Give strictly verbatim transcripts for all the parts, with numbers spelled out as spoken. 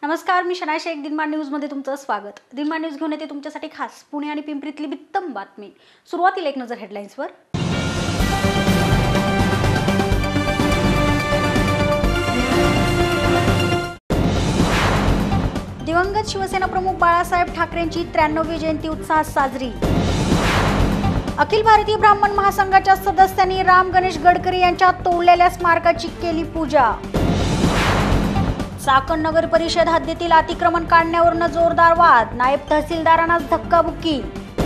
नमस्कार, मी शनाय शेख. दिनमान न्यूजमध्ये तुमचं स्वागत. दिनमान न्यूज घेऊन येते तुमच्यासाठी खास पुणे आणि पिंपरीतली बित्तम बातमी. सुरुवातीला एक नजर हेडलाईन्सवर. दिवंगत शिवसेना प्रमुख बाळासाहेब ठाकरेंची त्र्याण्णवी जयंती उत्साहात साजरी. अखिल भारतीय ब्राह्मण महासंघाच्या सदस्यांनी राम गणेश गडकरी यांच्या तोडलेल्या स्मारकाची केली पूजा. चाकण नगर परिषद हद्दीतील अतिक्रमण काढण्यावरून जोरदार वाद, नायब तहसीलदारांनाच धक्काबुक्की.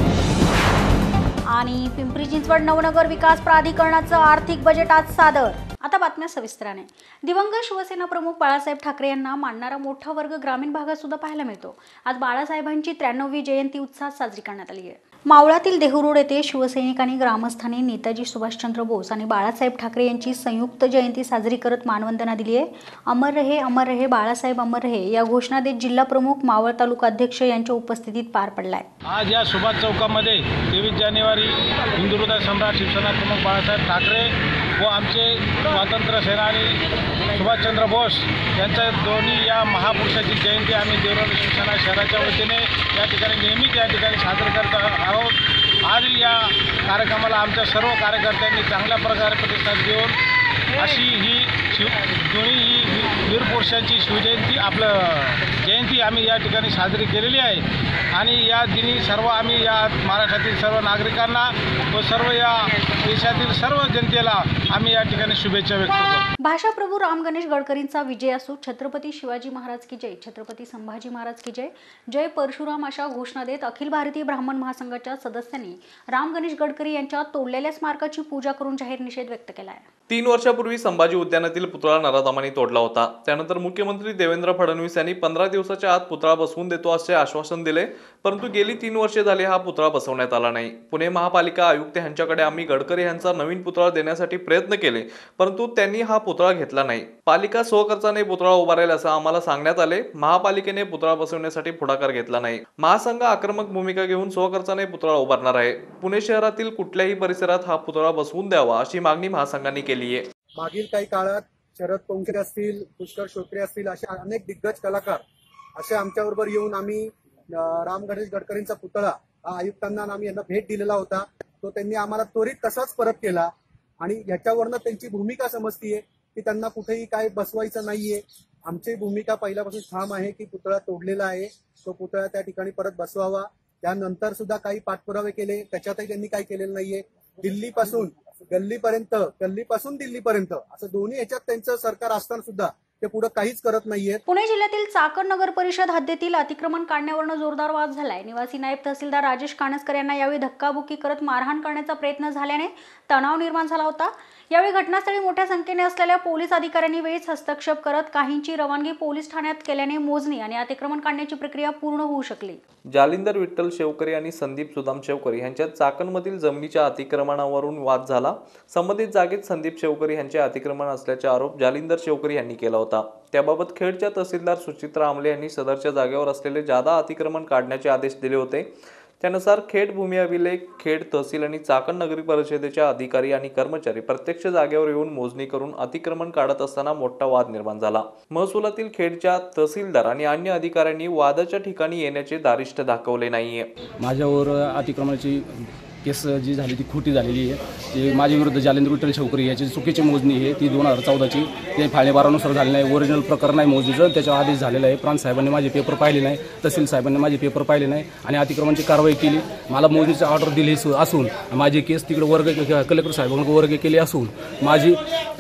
आणि पिंपरी चिंचवड नवनगर विकास प्राधिकरणाचं आर्थिक बजेट आज सादर. आता बातम्या सविस्तराने. दिवंगत शिवसेना प्रमुख बाळासाहेब ठाकरे यांना मानणारा मोठा वर्ग ग्रामीण भागात सुद्धा पाहायला मिळतो. आज बाळासाहेबांची त्र्याण्णवी जयंती उत्साहात साजरी करण्यात आली आहे. मावळातील देहू येथे शिवसैनिकांनी, ग्रामस्थांनी नेताजी सुभाषचंद्र बोस आणि बाळासाहेब ठाकरे यांची संयुक्त जयंती साजरी करत मानवंदना दिली आहे. अमर रहे अमर रहे बाळासाहेब अमर रहे या घोषणा देत जिल्हा प्रमुख, मावळ तालुका अध्यक्ष यांच्या उपस्थितीत पार पडलाय. आज या सुभाष चौकामध्ये तेवीस जानेवारी हिंदू हृदय सम्राट शिवसेना प्रमुख बाळासाहेब ठाकरे व आमचे स्वातंत्र्य सेनानी सुभाषचंद्र बोस यांच्या दोन्ही या महापुरुषाची जयंती आम्ही देवराली शिवसेना शहराच्या वतीने या ठिकाणी नेहमीच या ठिकाणी साजरी करत आहोत. आज या कार्यक्रमाला आमच्या सर्व कार्यकर्त्यांनी चांगल्या प्रकारे प्रतिसाद देऊन अशी ही शिव दोन्ही ही वीर पुरुषांची शिवजयंती आपलं जयंती आम्ही या ठिकाणी साजरी केलेली आहे. आणि या दिनी सर्व आम्ही या महाराष्ट्रातील सर्व नागरिकांना व सर्व या देशातील सर्व जनतेला आम्ही या ठिकाणी शुभेच्छा व्यक्त करतो. भाषाप्रभू राम गणेश गडकरींचा विजय असो, छत्रपती शिवाजी महाराज की जय, छत्रपती संभाजी महाराज की जय, जय परशुराम अशा घोषणा देत अखिल भारतीय ब्राह्मण महासंघाच्या सदस्यांनी राम गणेश गडकरी यांच्या तोडलेल्या स्मारकाची पूजा करून जाहीर निषेध व्यक्त केला आहे. तीन वर्षापूर्वी संभाजी उद्यानातील पुतळा नराधमांनी तोडला होता. त्यानंतर मुख्यमंत्री देवेंद्र फडणवीस यांनी पंधरा दिवसाच्या आत पुतळा बसवून देतो असे आश्वासन दिले, परंतु गेली तीन वर्षे झाली हा पुतळा बसवण्यात आला नाही. पुणे महापालिका आयुक्त यांच्याकडे आम्ही गडकरी यांचा नवीन पुतळा देण्यासाठी प्रयत्न केले, परंतु त्यांनी हा पुतळा घेतला नाही. पालिका स्वखर्चाने पुतळा उभारेल असं आम्हाला सांगण्यात आले. महापालिकेने पुतळा बसवण्यासाठी पुढाकार घेतला नाही. महासंघ आक्रमक भूमिका घेऊन स्वखर्चाने पुतळा उभारणार आहे. पुणे शहरातील कुठल्याही परिसरात हा पुतळा बसवून द्यावा अशी मागणी महासंघाने केली आहे. मागील काही काळात शरद पोंक्षे असतील, पुष्कर श्रोत्रे असतील, असे अनेक दिग्गज कलाकार असे आमच्याबरोबर येऊन आम्ही राम गणेश गडकरींचा पुतळा हा आयुक्तांना आम्ही यांना भेट दिलेला होता. तो त्यांनी आम्हाला त्वरित तसाच परत केला आणि याच्यावरनं त्यांची भूमिका समजतीये की त्यांना कुठेही काय बसवायचं नाहीये. आमची भूमिका पहिल्यापासून ठाम आहे की पुतळा तोडलेला आहे, तो पुतळा त्या ठिकाणी परत बसवावा. त्यानंतर सुद्धा काही पाठपुरावे केले, त्याच्यातही त्यांनी काही केलेलं नाहीये. दिल्लीपासून गल्लीपर्यंत, गल्लीपासून दिल्लीपर्यंत असं दोन्ही ह्याच्यात त्यांचं सरकार असताना सुद्धा ते पुढे काहीच करत नाहीये. पुणे जिल्ह्यातील चाकण नगर परिषद हद्दीतील अतिक्रमण काढण्यावरून जोरदार वाद झालाय. निवासी नायब तहसीलदार राजेश काणसकर यांना यावेळी धक्काबुक्की करत मारहाण करण्याचा प्रयत्न झाल्याने तणाव निर्माण झाला होता. यावेळी घटनास्थळी मोठ्या संख्येने असलेल्या पोलीस अधिकाऱ्यांनी वेळीच हस्तक्षेप करत काहींची रवानगी पोलीस ठाण्यात केल्याने मोजणी आणि अतिक्रमण काढण्याची प्रक्रिया पूर्ण होऊ शकली. जालिंदर विठ्ठल शेवकरी आणि संदीप सुदाम शेवकरी यांच्यात चाकणमधील जमिनीच्या अतिक्रमणावरून वाद झाला. संबंधित जागेत संदीप शेवकरी यांचे अतिक्रमण असल्याचे आरोप जालिंदर शेवकरी यांनी केला होता. त्याबाबत खेडच्या तहसीलदार सुचित्रा आमले यांनी सदरच्या जागेवर असलेले जादा अतिक्रमण काढण्याचे आदेश दिले होते. त्यानुसार खेड भूमी अभिलेख, खेड तहसील आणि चाकण नगरी परिषदेच्या अधिकारी आणि कर्मचारी प्रत्यक्ष जागेवर येऊन मोजणी करून अतिक्रमण काढत असताना मोठा वाद निर्माण झाला. महसुलातील खेडच्या तहसीलदार आणि अन्य अधिकाऱ्यांनी वादाच्या ठिकाणी येण्याचे दारिष्ट दाखवले नाहीये. माझ्यावर अतिक्रमणाची केस जी झाली ती खोटी झालेली आहे. ती माझ्या विरुद्ध जालिंदर विठ्ठल शेवकरी याची चुकीची मोजणी आहे, ती दोन हजार चौदाची ते फाळणे बारानुसार झाली नाही. ओरिजिनल प्रकरण नाही मोजणीचं, त्याच्यावर आदेश झालेला आहे. प्रांत साहेबांनी माझे पेपर पाहिले नाही, तहसील साहेबांनी माझे पेपर पाहिले नाही आणि अतिक्रमणाची कारवाई केली. मला मोजणीची ऑर्डर दिली असून माझी केस तिकडे वर्ग कलेक्टर साहेबांकडे वर्ग केली असून माझी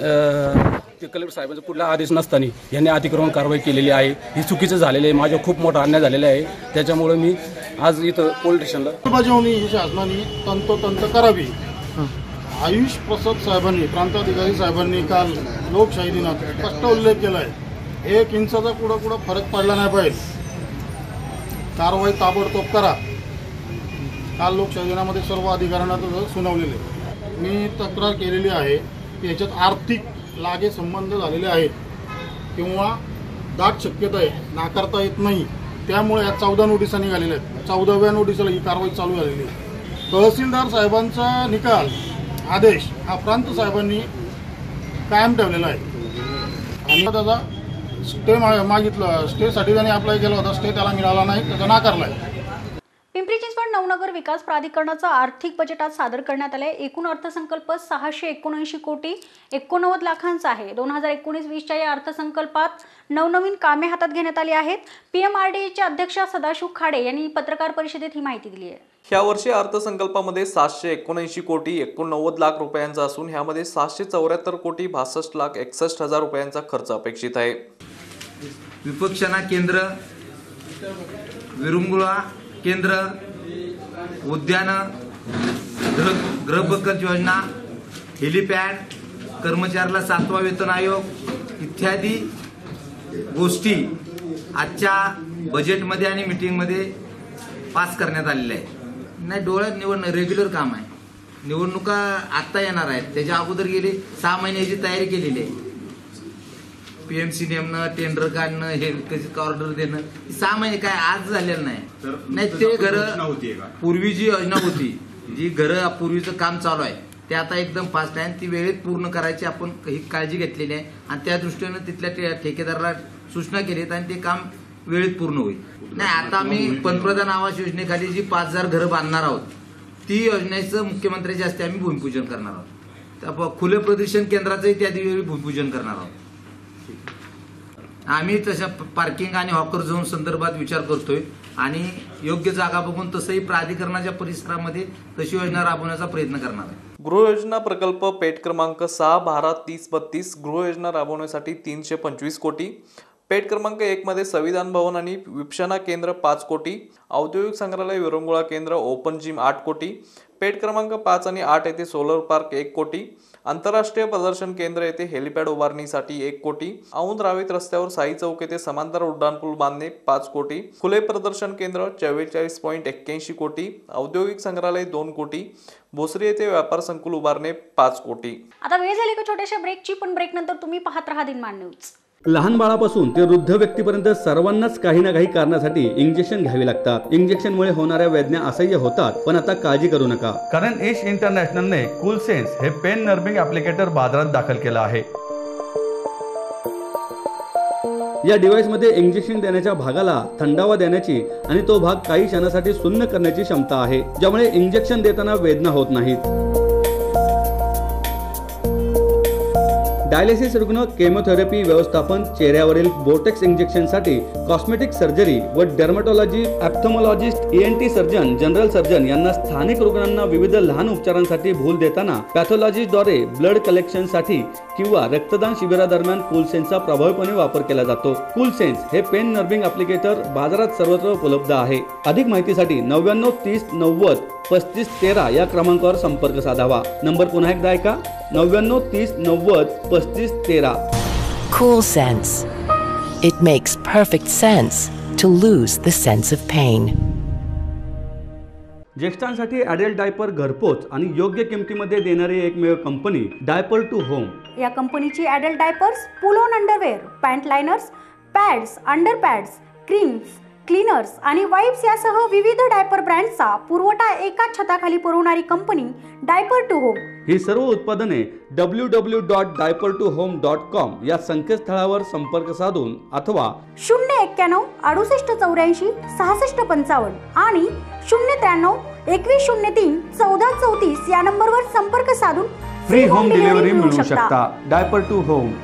ते कलेक्टर साहेबांचा कुठला आदेश नसताना यांनी अतिक्रमण कारवाई केलेली आहे. ही चुकीचं झालेलं आहे. माझ्या खूप मोठा अन्याय झालेला आहे. त्याच्यामुळे मी आज इथं पोलीस स्टेशनला अंमलबजावणी ही शासनाने तंतोतंत करावी. आयुष प्रसाद साहेबांनी, प्रांताधिकारी साहेबांनी काल लोकशाही दिनात स्पष्ट उल्लेख केला आहे. एक इंचाचा कुठं कुठं फरक पडला नाही पाहिजे, कारवाई ताबडतोब करा. काल लोकशाही दिनामध्ये सर्व अधिकाऱ्यांना सुनावलेले मी तक्रार केलेली आहे की याच्यात आर्थिक लागे संबंध झालेले आहेत किंवा दाट शक्यता आहे, नाकारता येत नाही. त्यामुळे या चौदा नोटिसा निघालेल्या आहेत. चौदाव्या नोटिसला ही कारवाई चालू झालेली आहे. तहसीलदार साहेबांचा निकाल आदेश हा प्रांत साहेबांनी कायम ठेवलेला आहे आणि त्याचा स्टे मा- मागितलं स्टेसाठी त्याने अप्लाय केला होता, स्टे त्याला मिळाला नाही, त्याचा नाकारला आहे. पिंपरी चिंचवड नवनगर विकास प्राधिकरणाचं आर्थिक बजेट आज सादर करण्यात आले. एकूण अर्थसंकल्प सहाशे एकोणऐंशी कोटी एकोणनव्वद लाखांचा आहे. दोन हजार एकोणीस वीसच्या या अर्थसंकल्पात नवनवीन कामे हातात घेण्यात आली आहेत. पीएमआरडीएच्या अध्यक्ष सदाशिव खाडे यांनी पत्रकार परिषदेत ही माहिती दिली आहे. यावर्षी अर्थसंकल्पामध्ये सातशे एकोणऐंशी कोटी एकोणनव्वद लाख रुपयांचा असून ह्यामध्ये सातशे चौऱ्याहत्तर कोटी बासष्ट लाख एकसष्ट हजार रुपयांचा खर्च अपेक्षित आहे. विपक्षना केंद्र, विरंगुळा केंद्र, उद्यान, गृह गृहबंकट योजना, हेलिपॅड, कर्मचाऱ्याला सातवा वेतन आयोग इत्यादी गोष्टी आजच्या बजेटमध्ये आणि मीटिंगमध्ये पास करण्यात आलेल्या आहेत. नाही, डोळ्यात निवडणं रेग्युलर काम आहे. निवडणुका आत्ता येणार आहेत, त्याच्या अगोदर गेले सहा महिन्याची तयारी केलेली आहे. पीएमसी नेमणं, टेंडर काढणं, हे कशी ऑर्डर देणं, सहा महिने काय आज झालेलं नाही. नाही, ते घरं पूर्वी जी योजना होती, जी घरं पूर्वीचं काम चालू आहे ते आता एकदम फास्ट आहे. ती वेळेत पूर्ण करायची आपण ही काळजी घेतलेली आहे आणि त्या दृष्टीनं तिथल्या ठेकेदाराला सूचना केलीत आणि ते काम वेळेत पूर्ण होईल. नाही, आता आम्ही पंतप्रधान आवास योजनेखाली जी पाच हजार घरं बांधणार आहोत ती योजनेचं मुख्यमंत्र्याच्या हस्ते आम्ही भूमिपूजन करणार आहोत. खुले प्रदर्शन केंद्राचंही त्या दिवशी भूमिपूजन करणार आहोत. आम्ही तशा पार्किंग आणि हॉकर झोन संदर्भात विचार करतोय आणि योग्य जागा बघून तसंही प्राधिकरणाच्या परिसरामध्ये तशी योजना राबवण्याचा प्रयत्न करणार आहे. गृहयोजना प्रकल्प पेट क्रमांक सहा बारा तीस बत्तीस गृहयोजना राबवण्यासाठी तीनशे पंचवीस कोटी. पेट क्रमांक एक मध्ये संविधान भवन आणि विपक्षना केंद्र पाच कोटी. औद्योगिक संग्रहालय विरंगुळा केंद्र ओपन जिम आठ कोटी. पेट क्रमांक पाच आणि आठ येथे सोलर पार्क एक कोटी. आंतरराष्ट्रीय प्रदर्शन केंद्र येथे हेलिपॅड उभारणीसाठी एक कोटी. औंध रावेत रस्त्यावर साई चौक येथे समांतर उड्डाणपूल बांधणे पाच कोटी. खुले प्रदर्शन केंद्र चव्वेचाळीस पॉईंट एक्क्याऐंशी कोटी. औद्योगिक संग्रहालय दोन कोटी. भोसरी येथे व्यापार संकुल उभारणे पाच कोटी. आता वेळ झाली का छोट्याशा ब्रेकची, पण ब्रेक नंतर तुम्ही पाहत राहा दिनमान न्यूज. लहान बाळापासून ते वृद्ध व्यक्तीपर्यंत सर्वांनाच काही ना काही कारणासाठी इंजेक्शन घ्यावी लागतात. इंजेक्शनमुळे होणाऱ्या वेदना असह्य होतात, पण आता काळजी करू नका, कारण एश इंटरनॅशनलने कूल सेन्स हे पेन नर्विंग ॲप्लिकेटर बाजारात दाखल केलं आहे. या डिव्हाइसमध्ये इंजेक्शन देण्याच्या भागाला थंडावा देण्याची आणि तो भाग काही क्षणासाठी सुन्न करण्याची क्षमता आहे, ज्यामुळे इंजेक्शन देताना वेदना होत नाहीत. डायलिसिस रुग्ण, केमोथेरपी व्यवस्थापन, चेहऱ्यावरील बोटेक्स इंजेक्शनसाठी कॉस्मेटिक सर्जरी व dermatology, ophthalmologist, ENT surgeon, general surgeon यांना स्थानिक रुग्णांना विविध लहान उपचारांसाठी भूल देताना पॅथॉलॉजीद्वारे ब्लड कलेक्शनसाठी किंवा रक्तदान शिबिरादरम्यान कूलसेन्सचा प्रभावीपणे वापर केला जातो. कूलसेन्स हे पेन नर्विंग ॲप्लिकेटर बाजारात सर्वत्र उपलब्ध आहे. अधिक माहितीसाठी नव्याण्णव तीस नव्वद पस्तीस तेरा या क्रमांकावर संपर्क साधावा. नंबर पुन्हा एकदा ऐका, नव्याण्णव तीस नव्वद पस्तीस तेरा. Cool Sense. It makes perfect sense to lose the sense of pain. ज्येष्ठांसाठी ॲडल्ट डायपर घरपोच आणि योग्य किमतीमध्ये देणारी एकमेव कंपनी डायपर टू होम. या कंपनीची adult diapers, pull on underwear, pant liners, pads, under pads, creams, cleaners आणि वाईप्स यासह विविध डायपर ब्रँड्सचा पुरवठा एकाच छताखाली पुरवणारी कंपनी डायपर टू होम. ही सर्व उत्पादने W W dot diaper to home dot com या संकेतस्थळावर संपर्क साधून अथवा शून्य एक्क्याण्णव अडुसष्ट चौऱ्याऐंशी सहासष्ट पंचावन्न आणि शून्य त्र्याण्णव एकवीस शून्य तीन चौदा चौतीस या नंबरवर संपर्क साधून फ्री होम डिलिव्हरी मिळवू शकता. Diaper to home.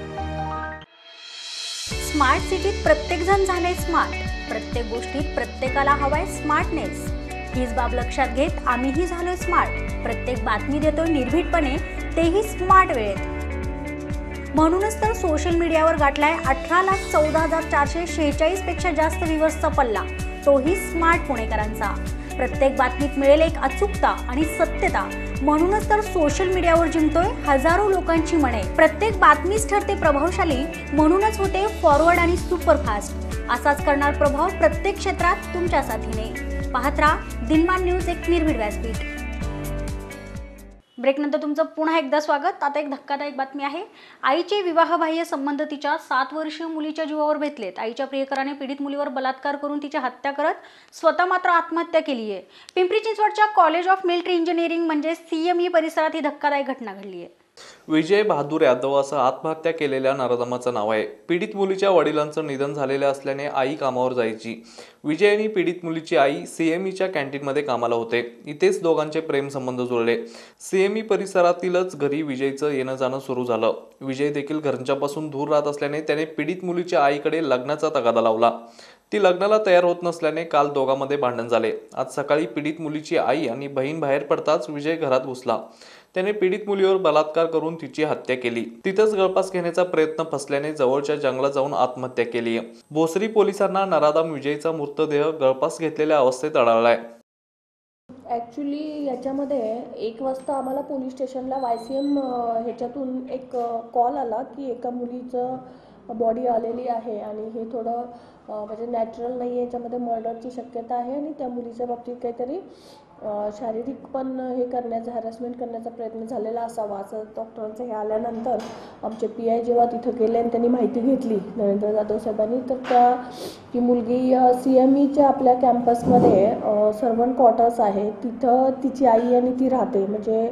स्मार्ट सिटीत प्रत्येक जण झाले स्मार्ट. प्रत्येक गोष्टीत प्रत्येकाला हवाय स्मार्टनेस. हीच बाब लक्षात घेत आम्हीही झालोय स्मार्ट. प्रत्येक बातमी देतोय निर्भीडपणे, तेही स्मार्ट वेळेत. म्हणूनच तर सोशल मीडियावर गाठलाय अठरा लाख चौदा हजार चारशे शेहेचाळीस पेक्षा जास्त व्ह्यूअर्सचा पल्ला, तोही स्मार्ट पुणेकरांचा. प्रत्येक बातमीत मिळेल एक अचूकता आणि सत्यता, म्हणूनच तर सोशल मीडियावर जिंकतोय हजारो लोकांची मने. प्रत्येक बातमीच ठरते प्रभावशाली, म्हणूनच होते फॉरवर्ड आणि सुपरफास्ट. असाच करणार प्रभाव प्रत्येक क्षेत्रात तुमच्या साथीने. पाहत राहा दिनमान न्यूज, एक निर्भीड व्यासपीठ. ब्रेक नंतर तुमचं पुन्हा एकदा स्वागत. आता एक धक्कादायक बातमी आहे. आईचे विवाहबाह्य संबंध तिच्या सात वर्षीय मुलीच्या जीवावर बेतलेत. आईच्या प्रियकराने पीडित मुलीवर बलात्कार करून तिची हत्या करत स्वतः मात्र आत्महत्या केली आहे. पिंपरी चिंचवडच्या कॉलेज ऑफ मिलिटरी इंजिनिअरिंग म्हणजे सीएमई परिसरात ही धक्कादायक घटना घडली आहे. विजय बहादूर यादव असं आत्महत्या केलेल्या नराधमाचं नाव आहे. पीडित मुलीच्या वडिलांचं निधन झालेलं असल्याने आई कामावर जायची. विजय आणि पीडित मुलीची आई सीएमईच्या कॅन्टीनमध्ये कामाला होते. इथेच दोघांचे प्रेम संबंध जुळले. सीएमई परिसरातीलच घरी विजयचं येणं जाणं सुरू झालं. विजय देखील घरच्यांपासून दूर राहत असल्याने त्याने पीडित मुलीच्या आईकडे लग्नाचा तगादा लावला. ती लग्नाला तयार होत नसल्याने काल दोघांमध्ये भांडण झाले. आज सकाळी पीडित मुलीची आई आणि बहीण बाहेर पडताच विजय घरात घुसला. त्याने पीडित मुलीवर बलात्कार करून तिची हत्या केली. तिथंच गळफास घेण्याचा प्रयत्न फसल्याने जवळच्या जंगलात जाऊन आत्महत्या केली. भोसरी पोलिसांना नराधम विजयचा मृतदेह गळफास घेतलेल्या अवस्थेत आढळलाय. ॲक्च्युली याच्यामध्ये एक वाजता आम्हाला पोलीस स्टेशनला वाय सी एम ह्याच्यातून एक कॉल आला की एका मुलीचं बॉडी आलेली आहे आणि हे थोडं म्हणजे नॅचरल नाही आहे, याच्यामध्ये मर्डरची शक्यता आहे आणि त्या मुलीच्या बाबतीत काहीतरी शारीरिक पण हे करण्याचा हॅरॅसमेंट करण्याचा प्रयत्न झालेला असावा असं डॉक्टरांचं हे आल्यानंतर आमचे पी आय जेव्हा तिथं गेले आणि त्यांनी माहिती घेतली नरेंद्र जाधव साहेबांनी, तर त्या ती मुलगी सी एम ईच्या आपल्या कॅम्पसमध्ये सर्वंट क्वार्टर्स आहे तिथं तिची आई आणि ती राहते. म्हणजे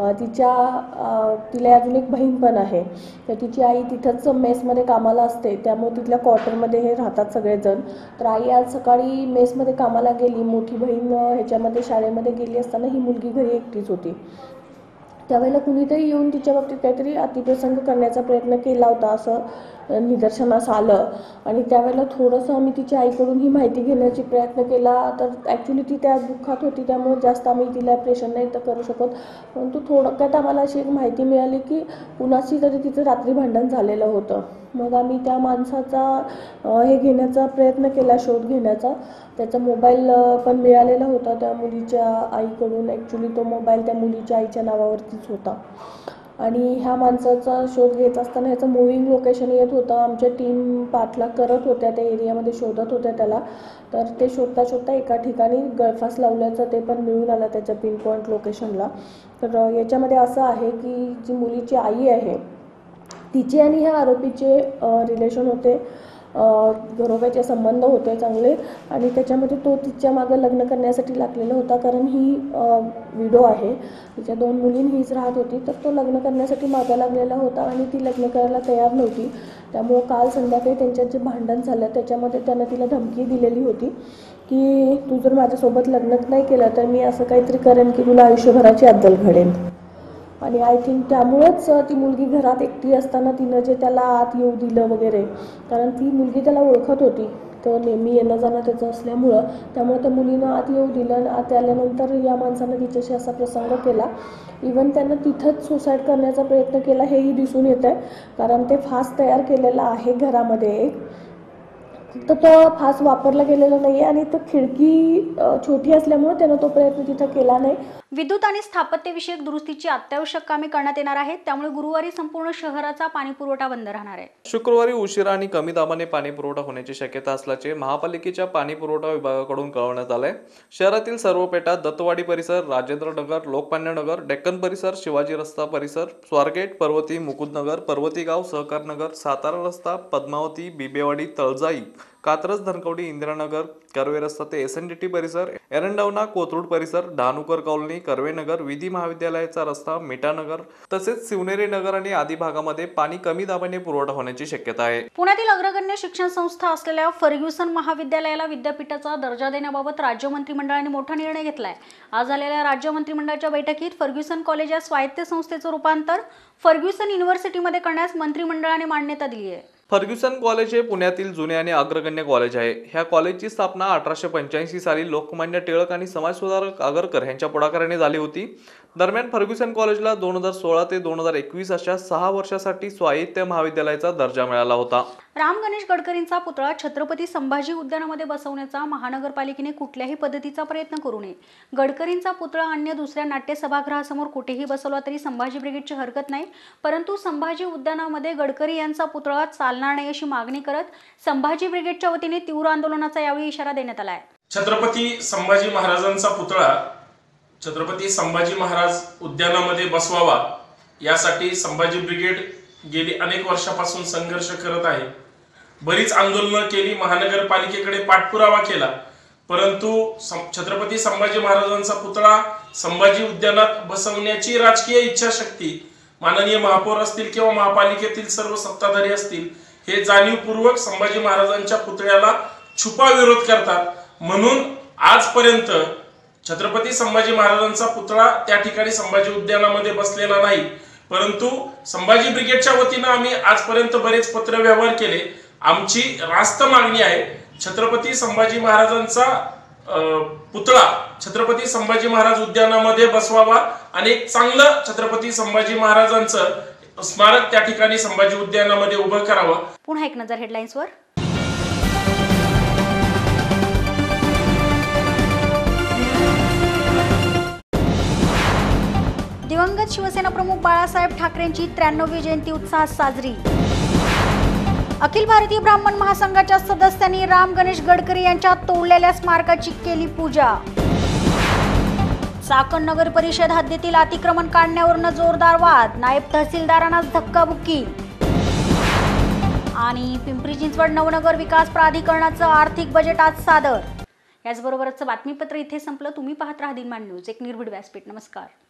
तिच्या तिला अजून एक बहीण पण आहे, तर तिची आई तिथंच मेसमध्ये कामाला असते, त्यामुळे तिथल्या क्वार्टरमध्ये हे राहतात सगळेजण. तर आई आज सकाळी मेसमध्ये कामाला गेली, मोठी बहीण ह्याच्यामध्ये शाळेमध्ये गेली असताना ही मुलगी घरी एकटीच होती. त्यावेळेला कुणीतरी येऊन तिच्या बाबतीत काहीतरी अतिप्रसंग करण्याचा प्रयत्न केला होता असं निदर्शनास आलं आणि त्यावेळेला थोडंसं आम्ही तिच्या आईकडून ही माहिती घेण्याचा प्रयत्न केला. तर ॲक्च्युली ती त्या दुःखात होती, त्यामुळे जास्त आम्ही तिला प्रेशर नाही तर करू शकत. परंतु थोडक्यात आम्हाला अशी एक माहिती मिळाली की कुणाशी तरी तिचं रात्री भांडण झालेलं होतं. मग आम्ही त्या माणसाचा हे घेण्याचा प्रयत्न केला, शोध घेण्याचा. त्याचा मोबाईल पण मिळालेला होता त्या मुलीच्या आईकडून. ॲक्च्युली तो मोबाईल त्या मुलीच्या आईच्या नावावरतीच होता आणि ह्या माणसाचा शोध घेत असताना ह्याचं मूव्हिंग लोकेशन येत होतं. आमच्या टीम पाठलाग करत होत्या, त्या एरियामध्ये शोधत होत्या त्याला. तर ते शोधता शोधता एका ठिकाणी गळफास लावल्याचं ते पण मिळून आलं त्याच्या पिन पॉईंट लोकेशनला. तर याच्यामध्ये असं आहे की जी मुलीची आई आहे तिचे आणि ह्या आरोपीचे रिलेशन होते, घरोब्याचे संबंध होते चांगले आणि त्याच्यामध्ये तो तिच्या मागं लग्न करण्यासाठी लागलेला होता. कारण ही विडो आहे, तिच्या दोन मुलींनी हीच राहत होती, तर तो लग्न करण्यासाठी मागं लागलेला होता आणि ती लग्न करायला तयार नव्हती. त्यामुळं काल संध्याकाळी त्यांच्यात जे भांडण झालं त्याच्यामध्ये त्यानं तिला धमकी दिलेली होती की तू जर माझ्यासोबत लग्न नाही केलं तर मी असं काहीतरी करेन की तुला आयुष्यभराची अद्दल घडेन. आणि आय थिंक त्यामुळेच ती मुलगी घरात एकटी असताना तिनं जे त्याला आत येऊ दिलं वगैरे, कारण ती मुलगी त्याला ओळखत होती, तो नेहमी येणं जाणं त्याचं असल्यामुळं, त्यामुळे त्या मुलीनं आत येऊ दिलं आणि आत आल्यानंतर या माणसानं तिच्याशी असा प्रसंग केला. इवन त्यानं तिथंच सुसाईड करण्याचा प्रयत्न केला हेही दिसून येत आहे, कारण ते फास तयार केलेला आहे घरामध्ये एक, तर तो फास वापरला गेलेला नाही आणि तो खिडकी छोटी असल्यामुळे त्यानं तो प्रयत्न तिथं केला नाही. विद्युत आणि स्थापत्यविषयक दुरुस्तीची अत्यावश्यक कामे करण्यात येणार आहेत, त्यामुळे गुरुवारी संपूर्ण शहराचा पाणी पुरवठा बंद राहणार आहे. शुक्रवारी उशिरा आणि कमी दाबाने पाणी पुरवठा होण्याची शक्यता असल्याचे महापालिकेच्या पाणी पुरवठा विभागाकडून कळवण्यात आलंय. शहरातील सर्व पेटा, दत्तवाडी परिसर, राजेंद्र नगर, लोकमान्य नगर, डेक्कन परिसर, शिवाजी रस्ता परिसर, स्वारगेट, पर्वती, मुकुंदनगर, पर्वती गाव, सहकार नगर, सातारा रस्ता, पद्मावती, बिबेवाडी, तळजाई, कात्रज, धनकवडी, इंदिरानगर, कर्वे रस्ता ते एस एन डी टी परिसर, एरंडवना, कोथरूड परिसर, डहाणूकर कॉलनी, कर्वे नगर, विधी महाविद्यालयाचा रस्ता, मिठानगर तसेच शिवनेरी नगर आणि आदी भागामध्ये पाणी कमी दाबाने पुरवठा होण्याची शक्यता आहे. पुण्यातील अग्रगण्य शिक्षण संस्था असलेल्या फर्ग्युसन महाविद्यालयाला विद्यापीठाचा दर्जा देण्याबाबत राज्य मंत्रिमंडळाने मोठा निर्णय घेतलाय. आज झालेल्या राज्य मंत्रिमंडळाच्या बैठकीत फर्ग्युसन कॉलेज या स्वायत्त संस्थेचं रूपांतर फर्ग्युसन युनिव्हर्सिटीमध्ये करण्यास मंत्रिमंडळाने मान्यता दिली आहे. फर्ग्युसन कॉलेज हे पुण्यातील जुने आणि अग्रगण्य कॉलेज आहे. ह्या कॉलेजची स्थापना अठराशे पंच्याऐंशी साली लोकमान्य टिळक आणि समाजसुधारक आगरकर यांच्या पुढाकाराने झाली होती. दरम्यान फर्ग्युसन कॉलेजला दोन हजार सोळा ते दोन हजार एकवीस अशा सहा वर्षासाठी स्वायत्त महाविद्यालयाचा दर्जा मिळाला होता. राम गणेश गडकरींचा पुतळा छत्रपती संभाजी उद्यानामध्ये बसवण्याचा महानगरपालिकेने कुठल्याही पद्धतीचा प्रयत्न करू नये. गडकरींचा पुतळा अन्य दुसऱ्या नाट्य सभागृहासमोर कुठेही बसवला तरी संभाजी ब्रिगेडची हरकत नाही, परंतु संभाजी उद्यानामध्ये गडकरी यांचा पुतळा चालणार नाही अशी मागणी करत संभाजी ब्रिगेडच्या वतीने तीव्र आंदोलनाचा यावेळी इशारा देण्यात आला आहे. छत्रपती संभाजी महाराजांचा पुतळा छत्रपती संभाजी महाराज उद्यानामध्ये बसवावा यासाठी संभाजी ब्रिगेड गेली अनेक वर्षापासून संघर्ष करत आहे. बरीच आंदोलनं केली, महानगरपालिकेकडे पाठपुरावा केला, परंतु छत्रपती संभाजी महाराजांचा पुतळा संभाजी उद्यानात बसवण्याची राजकीय इच्छाशक्ती माननीय महापौर असतील किंवा महापालिकेतील सर्व सत्ताधारी असतील हे जाणीवपूर्वक संभाजी महाराजांच्या पुतळ्याला छुपा विरोध करतात. म्हणून आजपर्यंत छत्रपती संभाजी महाराजांचा पुतळा त्या ठिकाणी संभाजी उद्यानामध्ये बसलेला नाही. परंतु संभाजी ब्रिगेडच्या वतीनं आम्ही आजपर्यंत बरेच पत्रव्यवहार केले. आमची रास्त मागणी आहे छत्रपती संभाजी महाराजांचा पुतळा छत्रपती संभाजी महाराज उद्यानामध्ये बसवावा आणि एक चांगलं छत्रपती संभाजी महाराजांचं स्मारक त्या ठिकाणी संभाजी उद्यानामध्ये उभं करावं. पुन्हा एक नजर हेडलाईन्सवर. दिवंगत शिवसेना प्रमुख बाळासाहेब ठाकरेंची त्र्याण्णवी जयंती उत्साहात साजरी. अखिल भारतीय ब्राह्मण महासंघाच्या सदस्यांनी राम गणेश गडकरी यांच्या तोडलेल्या स्मारकाची केली पूजा. चाकण नगर परिषद हद्दीतील अतिक्रमण काढण्यावरून जोरदार वाद, नायब तहसीलदारांनाच धक्काबुक्की. आणि पिंपरी चिंचवड नवनगर विकास प्राधिकरणाचं आर्थिक बजेट आज सादर. याचबरोबरच बातमीपत्र इथे संपलं. तुम्ही पाहत राहा दिनमान न्यूज, एक निर्भीड व्यासपीठ. नमस्कार.